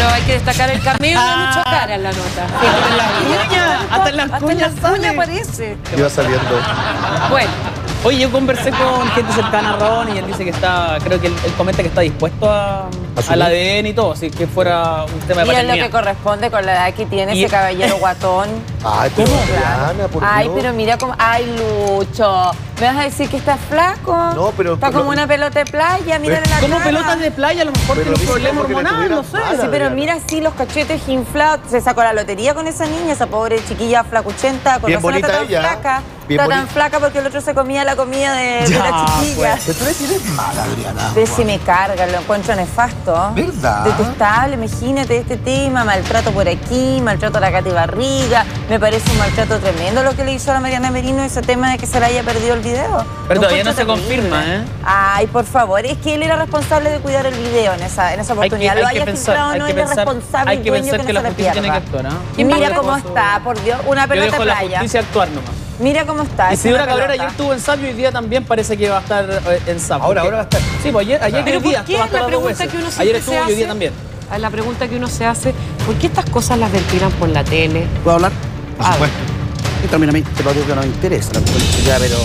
Pero hay que destacar el cameo de Lucho Jara en la nota. Hasta en las cuñas aparece. Iba saliendo. Bueno. Oye, yo conversé con gente cercana a Ron y él dice que está, creo que él comenta que está dispuesto al ADN y todo, así que fuera un tema de Y es paternidad. lo que corresponde con la edad que tiene ese caballero guatón. Ay, pero ¿Cómo? Diana, por Ay, Dios. pero mira cómo... Ay, Lucho. ¿Me vas a decir que está flaco? No, pero... Está como una pelota de playa, mírale la Como cara. pelotas de playa, a lo mejor Pero tiene un dice problema como que le hormonal, no sé. tuviera mala, Sí, pero Diana. mira así los cachetes inflados. Se sacó la lotería con esa niña, esa pobre chiquilla flacuchenta. Con Bien razón está bonita tan ella. flaca. Bien Está tan bonita. flaca porque el otro se comía la comida de la chiquilla. Pero tú eres mala, Adriana. Pero si me carga, lo encuentro nefasto. ¿Verdad? Detestable, imagínate este tema, maltrato por aquí, maltrato a la Katy Barriga. Me parece un maltrato tremendo lo que le hizo a la Mariana Merino, ese tema de que se le haya perdido el video. Pero Lo todavía no se encuentro terrible. confirma, ¿eh? Ay, por favor, es que él era responsable de cuidar el video en esa oportunidad. Lo haya filtrado o no, él es responsable hay y que dueño pensar que que no la se le justicia tiene que pierda. actuar, ¿ah? Y mira cómo está, por Dios, una Yo pelota dejo de la playa. justicia actuar nomás. Mira cómo está. Y es si una Dora Cabrera pelota. ayer estuvo en SAP y hoy día también parece que va a estar en SAP. Ahora porque- va a estar. Sí, pues ayer Pero y hoy día. ¿por qué? va a estar La las dos pregunta veces. que uno Ayer siempre estuvo se y hoy día hace, también. la pregunta que uno se hace, ¿por qué estas cosas las ventilan por la tele? ¿Puedo hablar? Por supuesto. Y también a mí te lo digo que no me interesa la publicidad, pero...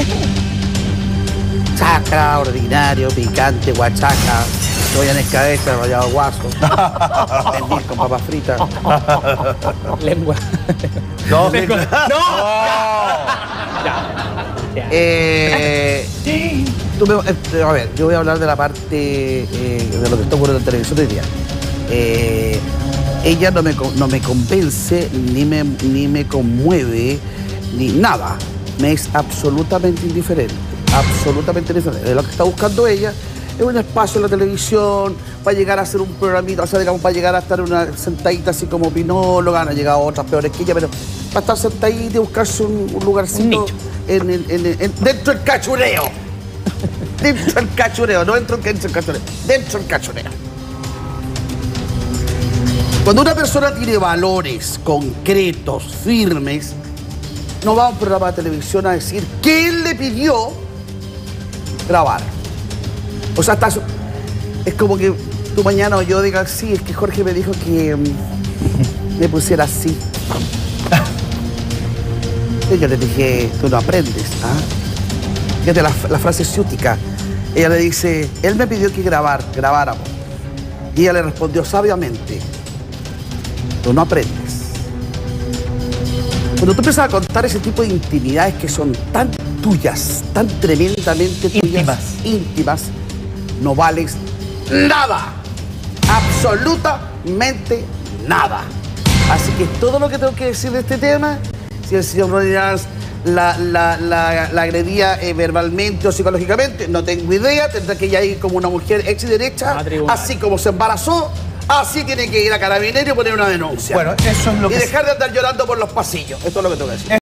Chacra, ordinario, picante, guachaca, soya en cabeza, rallado guaso, pernil con papas fritas. Lengua. No, A ver, yo voy a hablar de la parte de lo que está ocurriendo en televisión hoy día. Ella no me convence, ni me conmueve, ni nada. Me es absolutamente indiferente. Absolutamente indiferente. Lo que está buscando ella es un espacio en la televisión para llegar a hacer un programita, o sea, digamos, para llegar a estar una sentadita así como opinóloga. Han llegado otras peores que ella, pero para estar sentadita y buscarse un lugarcito dentro del cachureo. Dentro del cachureo, no dentro del cachureo, dentro del cachureo. Cuando una persona tiene valores concretos, firmes, no va a un programa de televisión a decir que él le pidió grabar. O sea, es como que tú mañana o yo diga, sí, es que Jorge me dijo que me pusiera así. Y yo le dije, tú no aprendes, ¿ah? Fíjate la frase ciútica. Ella le dice, él me pidió que grabáramos. Y ella le respondió sabiamente, tú no aprendes. Cuando tú empiezas a contar ese tipo de intimidades que son tan tuyas, tan tremendamente tuyas, íntimas, no vales nada. Absolutamente nada. Así que todo lo que tengo que decir de este tema, si el señor Rodríguez la agredía verbalmente o psicológicamente, no tengo idea, tendrá que ya ir como una mujer hecha y derecha, así como se embarazó, así tiene que ir a Carabineros y poner una denuncia. Bueno, eso es lo Y que... dejar de andar llorando por los pasillos. Esto es lo que tengo que decir.